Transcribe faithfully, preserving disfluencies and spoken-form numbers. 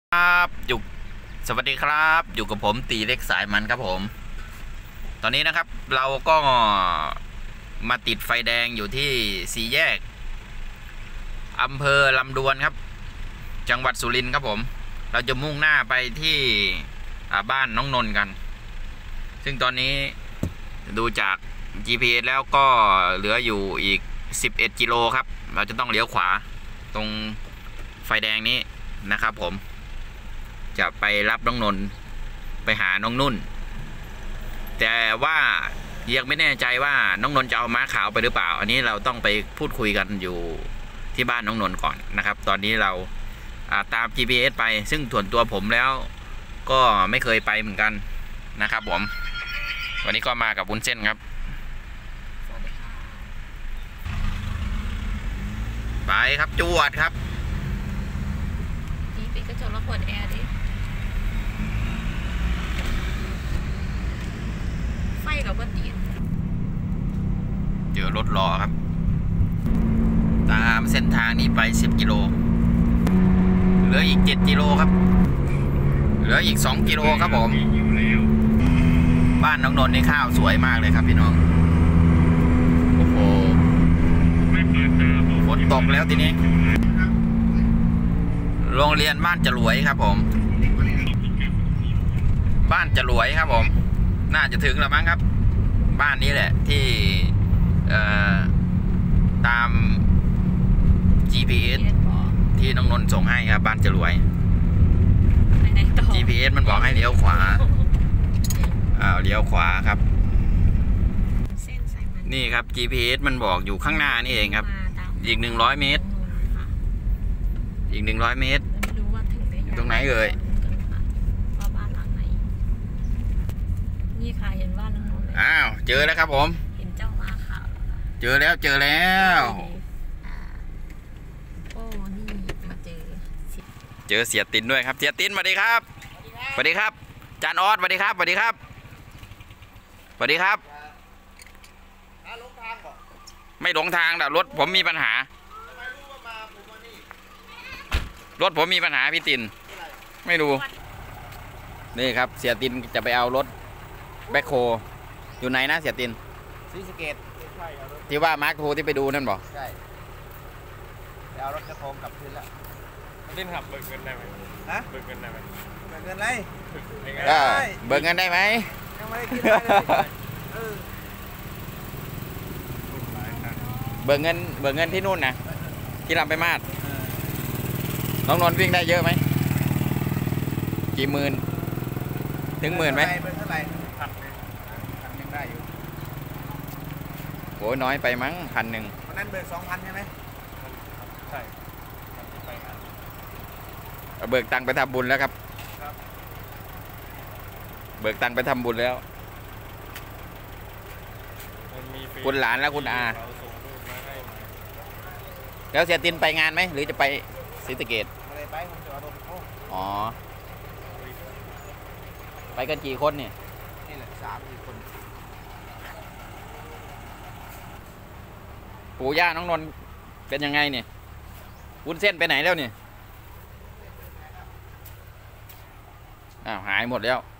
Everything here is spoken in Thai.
ครับอยู่สวัสดีครับอยู่กับผมตีเล็กสายมันครับผมตอนนี้นะครับเราก็มาติดไฟแดงอยู่ที่สี่แยกอำเภอลำดวนครับจังหวัดสุรินทร์ครับผมเราจะมุ่งหน้าไปที่บ้านน้องนนท์กัน ซึ่งตอนนี้ดูจาก จี พี เอส แล้วก็เหลืออยู่อีกสิบเอ็ดกิโลครับเราจะต้องเลี้ยวขวาตรงไฟแดงนี้นะครับผมจะไปรับน้องนนท์ไปหาน้องนุ่นแต่ว่ายังไม่แน่ใจว่าน้องนนท์จะเอาม้าขาวไปหรือเปล่าอันนี้เราต้องไปพูดคุยกันอยู่ที่บ้านน้องนนท์ก่อนนะครับตอนนี้เราตาม จี พี เอส ไปซึ่งส่วนตัวผมแล้วก็ไม่เคยไปเหมือนกันนะครับผมวันนี้ก็มากับวุ้นเส้นครับไปครับจวดครับนี่ปิดกระจกแล้วเปิดแอร์ดิไฟกับว่าตีเจอรถรอครับตามเส้นทางนี้ไปสิบกิโลเหลืออีกเจ็ดกิโลครับเหลืออีกสองกิโลครับผมบ้านน้องนนท์นี่ข้าวสวยมากเลยครับพี่น้องโอ้โหฝนตกแล้วทีนี้โรงเรียนบ้านจรวยครับผมบ้านจรวยครับผมน่าจะถึงแล้วมั้งครับบ้านนี้แหละที่ตาม จี พี เอส ที่น้องนนท์ส่งให้ครับบ้านจรวย จี พี เอส มันบอกให้เลี้ยวขวาอ้าวเลี้ยวขวาครับนี่ครับ จี พี เอส มันบอกอยู่ข้างหน้านี่เองครับอีกหนึ่งร้อยเมตรอีกหนึ่งร้อยเมตรอยู่ตรงไหนเอ่ยว่าบ้านหลังไหนนี่ค่ะเห็นบ้านน้องนนท์อ้าวเจอแล้วครับผมเห็นเจ้าม้าขาวเจอแล้วเจอแล้วโอ้นี่มาเจอเจอเสียตินด้วยครับเสียตินสวัสดีครับสวัสดีครับจานออสสวัสดีครับสวัสดีครับสวัสดีครับไม่หลงทางแต่รถผมมีปัญหารถผมมีปัญหาพี่ตินไม่รู้นี่ครับเสียตินจะไปเอารถแบ็คโฮอยู่ไหนนะเสียตินซีสเกตที่ว่ามาร์คโฮที่ไปดูนั่นบอกใช่ไปเอารถกระทงกลับคืนแล้วตินขับเบิกเงินได้ไหมฮะเบิกเงินได้ไหมเบิกเงินอะไรก็เบิกเงินได้ไหมยังไม่ได้คิดเลยเบิกเงินเบิกเงินที่นู่นนะที่ลำไปมาดน้องนนท์วิ่งได้เยอะไหมกี่หมื่นถึงหมื่นไหมเบิกเท่าไหร่พันพันยังได้อยู่โอ้ยน้อยไปมั้งพันหนึ่งวันนั้นเบิกสองพันใช่ไหมใช่เบิกตังค์ไปทำบุญแล้วครับเบิกตังค์ไปทำบุญแล้วคุณหลานแล้วคุณอาแล้วเสียตินไปงานไหมหรือจะไปศรีสะเกษไม่ได้ไปผมจะเอารถโอ้อ๋อไปกันกี่คนเนี่ยนี่แหละสามสี่คนปู่ย่าน้องนนท์เป็นยังไงเนี่ยวุ้นเส้นไปไหนแล้วเนี่ยอ้าวหายหมดแล้ว